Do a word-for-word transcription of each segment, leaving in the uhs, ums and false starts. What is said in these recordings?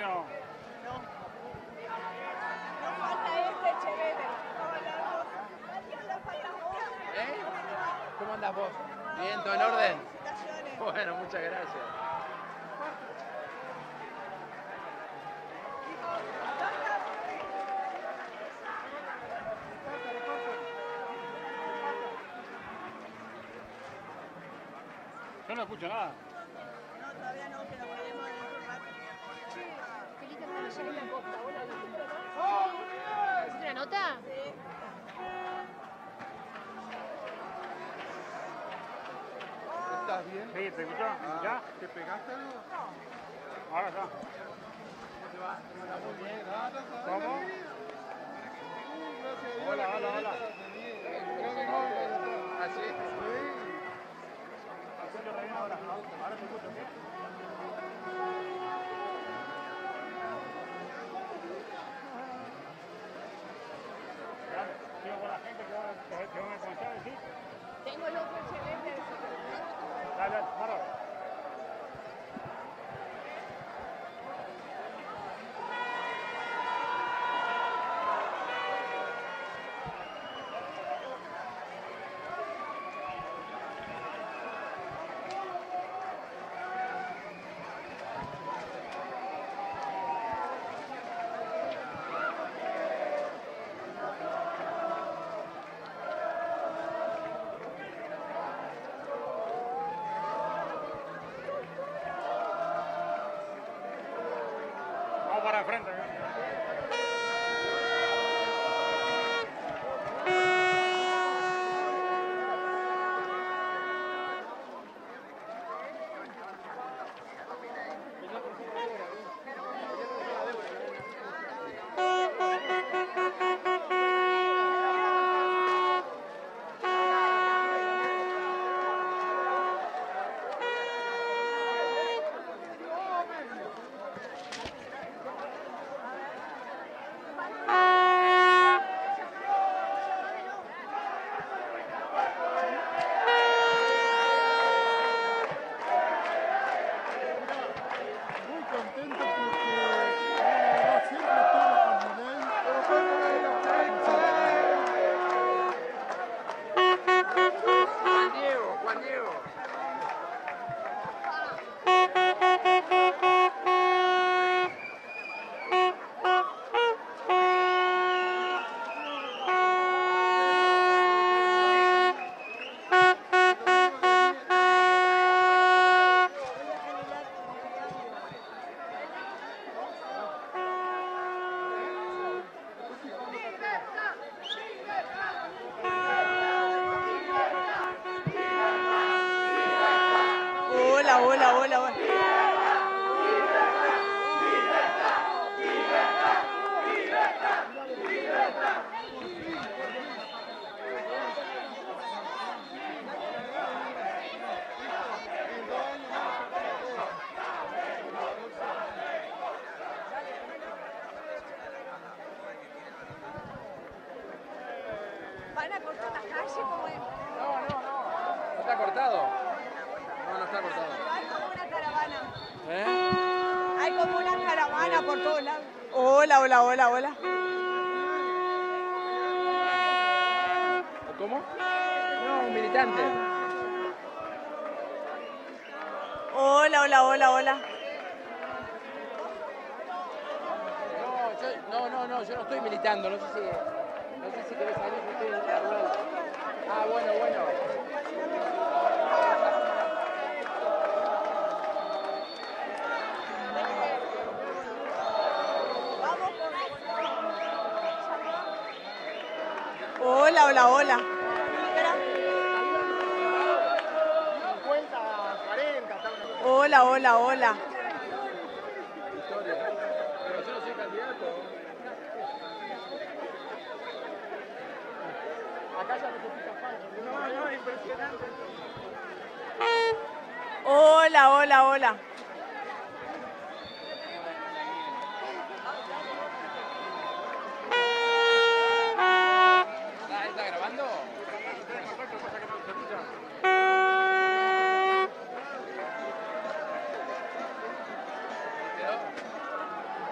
no. No. Nos falta este Chevete. ¿Eh? ¿Cómo andas vos? ¿Bien? ¿Todo en orden? Felicitaciones. Bueno, muchas gracias. Yo no escucho nada. No, todavía no, que nos quedemos en un rato. Felita, cuando llegue la costa, ¿vos la viste? ¿Hiciste una nota? Sí. ¿Estás bien? Sí, ¿te escuchó? Ah, ¿Ya? ¿Te pegaste algo? Ahora está. Muy bien, nada, ¿Cómo? Gracias a Dios. Hola, hola, hola. Creo que no, pero- ¿Ah, sí? Escucho re bien ahora, ¿no? Ahora te escucho, ¿qué? Dale, sigo con la gente que va que- que van a contar, ¿sí? Tengo el otro Chevete. Dale, dale, bárbaro. Vamos para el frente, ¿eh? Muy contento porque la verdad siempre estuve con Milei. Juan Diego, Juan Diego. Hola, hola, hola, hola. ¿Van a cortar la calle como es? No, no, no. ¿No está cortado? No, no está cortado. Hay como una caravana. ¿Eh? Hay como una caravana por todos lados. Hola, hola, hola, hola. ¿Cómo? No, un militante. Hola, hola, hola, hola. No, yo, no, no, no, yo no estoy militando. No sé si, no sé si querés salir, yo estoy en la rueda. Ah, bueno, bueno. Hola, hola, hola. cincuenta, cuarenta, está una... Hola, hola, hola. Victoria. Pero yo no soy candidato. Acá ya no se pica falso. No, no, impresionante. Hola, hola, hola. ¿Está, está grabando? ¿Quedó?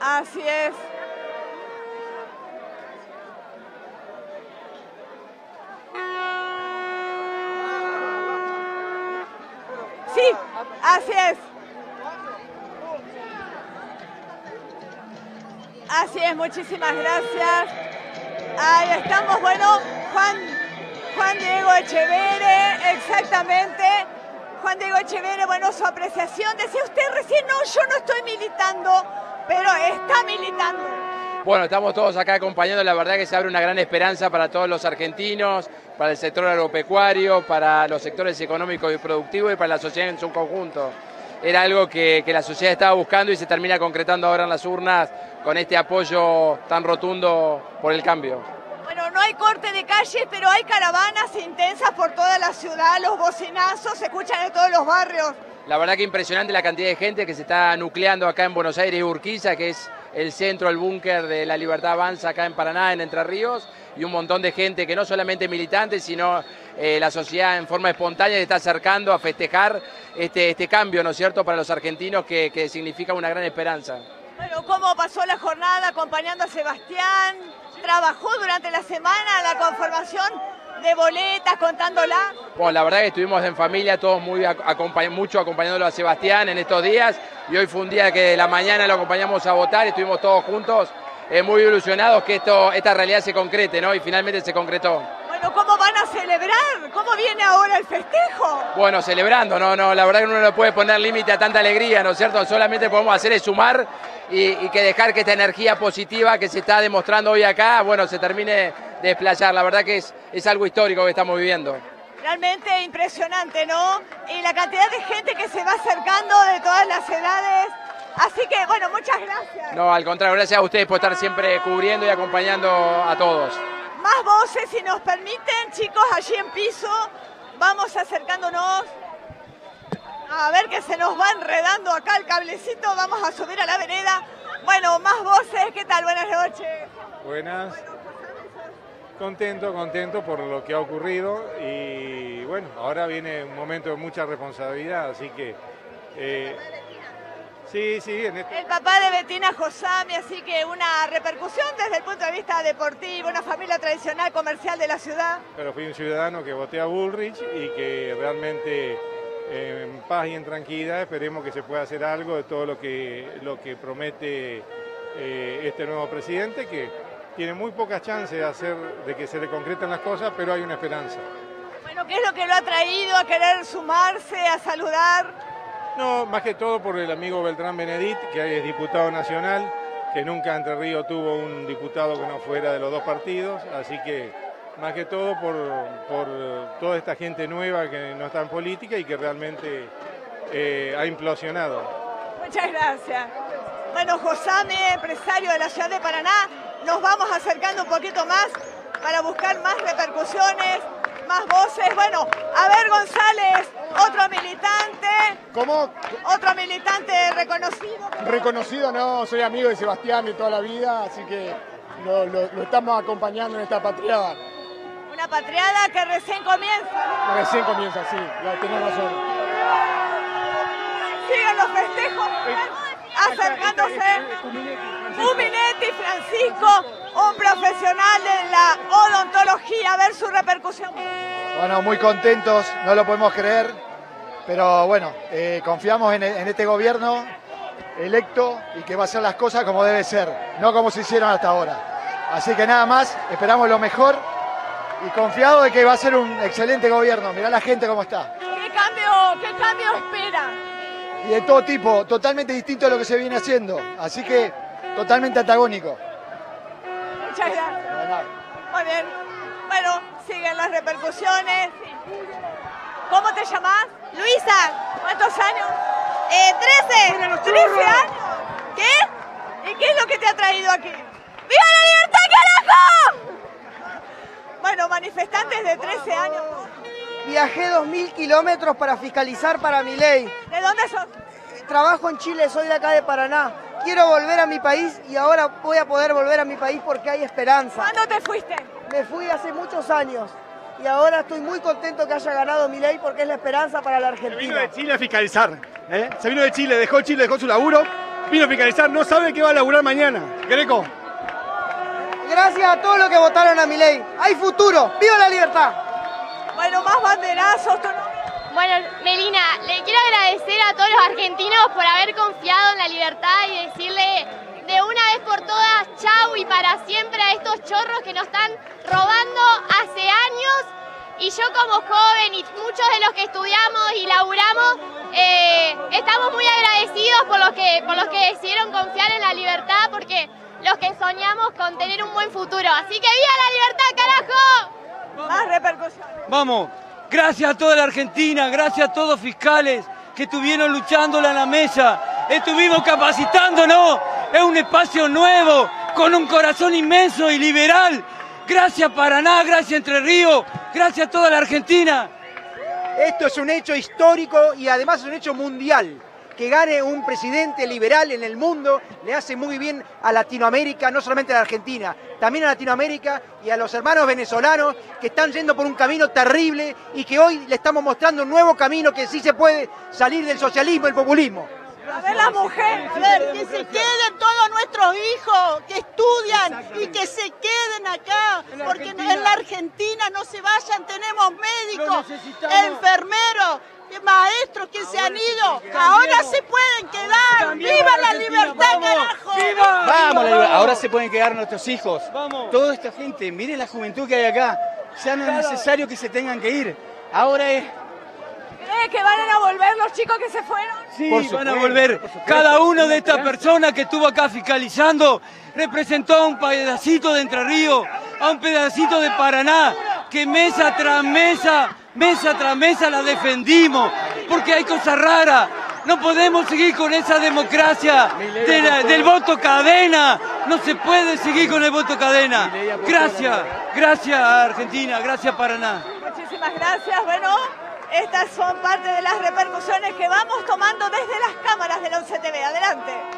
Así es. Sí, así es. Así es, muchísimas gracias. Ahí estamos, bueno, Juan, Juan Diego Echevere, exactamente. Juan Diego Echevere, bueno, su apreciación. Decía usted recién, no, yo no estoy militando, pero está militando. Bueno, estamos todos acá acompañando, la verdad que se abre una gran esperanza para todos los argentinos, para el sector agropecuario, para los sectores económicos y productivos y para la sociedad en su conjunto. Era algo que, que la sociedad estaba buscando y se termina concretando ahora en las urnas con este apoyo tan rotundo por el cambio. Bueno, no hay corte de calles, pero hay caravanas intensas por toda la ciudad, los bocinazos se escuchan en todos los barrios. La verdad que impresionante la cantidad de gente que se está nucleando acá en Buenos Aires y Urquiza, que es el centro, el búnker de la Libertad Avanza acá en Paraná, en Entre Ríos, y un montón de gente que no solamente militantes, sino eh, la sociedad en forma espontánea se está acercando a festejar este, este cambio, ¿no es cierto?, para los argentinos que, que significa una gran esperanza. Bueno, ¿cómo pasó la jornada acompañando a Sebastián? ¿Trabajó durante la semana la conformación de boletas, contándola? Bueno, la verdad que estuvimos en familia todos muy acompañ mucho acompañándolo a Sebastián en estos días y hoy fue un día que de la mañana lo acompañamos a votar, estuvimos todos juntos eh, muy ilusionados que esto, esta realidad se concrete, ¿no? Y finalmente se concretó. Bueno, ¿cómo van a celebrar? ¿Cómo viene ahora el festejo? Bueno, celebrando, no, no, la verdad que uno no puede poner límite a tanta alegría, ¿no es cierto? Solamente podemos hacer es sumar y, y que dejar que esta energía positiva que se está demostrando hoy acá, bueno, se termine de desplayar. La verdad que es, es algo histórico que estamos viviendo. Realmente impresionante, ¿no? Y la cantidad de gente que se va acercando de todas las edades. Así que, bueno, muchas gracias. No, al contrario, gracias a ustedes por estar siempre cubriendo y acompañando a todos. Más voces, si nos permiten, chicos, allí en piso. Vamos acercándonos. A ver que se nos va enredando acá el cablecito. Vamos a subir a la vereda. Bueno, más voces. ¿Qué tal? Buenas noches. Buenas. Contento, contento por lo que ha ocurrido y bueno, ahora viene un momento de mucha responsabilidad, así que eh, sí, sí. En este... El papá de Bettina Josami, así que una repercusión desde el punto de vista deportivo, una familia tradicional comercial de la ciudad. Pero fui un ciudadano que voté a Bullrich y que realmente eh, en paz y en tranquilidad esperemos que se pueda hacer algo de todo lo que, lo que promete eh, este nuevo presidente, que tiene muy pocas chances de, hacer, de que se le concreten las cosas, pero hay una esperanza. Bueno, ¿qué es lo que lo ha traído a querer sumarse, a saludar? No, más que todo por el amigo Beltrán Benedit, que es diputado nacional, que nunca Entre Ríos tuvo un diputado que no fuera de los dos partidos, así que más que todo por, por toda esta gente nueva que no está en política y que realmente eh, ha implosionado. Muchas gracias. Bueno, Josami, empresario de la ciudad de Paraná, nos vamos acercando un poquito más para buscar más repercusiones, más voces. Bueno, a ver, González, otro militante. ¿Cómo? Otro militante reconocido. Reconocido, no, soy amigo de Sebastián de toda la vida, así que lo, lo, lo estamos acompañando en esta patriada. Una patriada que recién comienza. Recién comienza, sí, ya tenés razón. Siguen los festejos, acercándose. Uminetti, Francisco, un profesional de la odontología, a ver su repercusión. Bueno, muy contentos, no lo podemos creer, pero bueno, eh, confiamos en, en este gobierno electo y que va a hacer las cosas como debe ser, no como se hicieron hasta ahora. Así que nada más, esperamos lo mejor y confiado de que va a ser un excelente gobierno. Mirá la gente cómo está. ¿Qué cambio, qué cambio espera? Y de todo tipo, totalmente distinto a lo que se viene haciendo, así que totalmente antagónico. Muchas gracias. Muy bien. Bueno, siguen las repercusiones. ¿Cómo te llamás? Luisa. ¿Cuántos años? Eh, trece. ¿trece años? ¿Qué? ¿Y qué es lo que te ha traído aquí? ¡Viva la libertad, carajo! Bueno, manifestantes de trece años. Viajé dos mil kilómetros para fiscalizar para mi ley. ¿De dónde sos? Trabajo en Chile, soy de acá de Paraná. Quiero volver a mi país y ahora voy a poder volver a mi país porque hay esperanza. ¿Cuándo te fuiste? Me fui hace muchos años y ahora estoy muy contento que haya ganado mi ley porque es la esperanza para la Argentina. Se vino de Chile a fiscalizar, ¿eh? Se vino de Chile, dejó Chile, dejó su laburo vino a fiscalizar, no sabe qué va a laburar mañana. Greco. Gracias a todos los que votaron a Milei. Hay futuro. ¡Viva la libertad! Bueno, más banderazos. ¿Tu nombre? Bueno, Melina, le quiero agradecer a todos los argentinos por haber confiado en la libertad y decirle de una vez por todas chau y para siempre a estos chorros que nos están robando hace años. Y yo como joven y muchos de los que estudiamos y laburamos, eh, estamos muy agradecidos por los, que, por los que decidieron confiar en la libertad, porque los que soñamos con tener un buen futuro. Así que ¡viva la libertad, carajo! Más repercusiones. Vamos, gracias a toda la Argentina, gracias a todos los fiscales que estuvieron luchándola en la mesa. Estuvimos capacitándonos, es un espacio nuevo, con un corazón inmenso y liberal. Gracias Paraná, gracias Entre Ríos, gracias a toda la Argentina. Esto es un hecho histórico y además es un hecho mundial. Que gane un presidente liberal en el mundo le hace muy bien a Latinoamérica, no solamente a la Argentina, también a Latinoamérica y a los hermanos venezolanos que están yendo por un camino terrible y que hoy le estamos mostrando un nuevo camino que sí se puede salir del socialismo y el populismo. A ver la mujer. A ver, que se queden todos nuestros hijos, que estudian y que se queden acá, porque en la Argentina no se vayan, tenemos médicos, enfermeros, maestros que se han ido, ahora se pueden quedar. ¡Viva la libertad, carajo! ¡Viva! Vamos, la libertad. Ahora se pueden quedar nuestros hijos. Vamos. Toda esta gente, miren la juventud que hay acá, ya no es necesario que se tengan que ir. Ahora es... ¿Cree que van a volver los chicos que se fueron? Sí, van a volver. Cada una de estas personas que estuvo acá fiscalizando representó a un pedacito de Entre Ríos, a un pedacito de Paraná, que mesa tras mesa, mesa tras mesa la defendimos, porque hay cosas raras. No podemos seguir con esa democracia de la, del voto cadena. No se puede seguir con el voto cadena. Gracias, gracias Argentina, gracias Paraná. Muchísimas gracias. Bueno, estas son parte de las repercusiones que vamos tomando desde las cámaras de la U C T V. Adelante.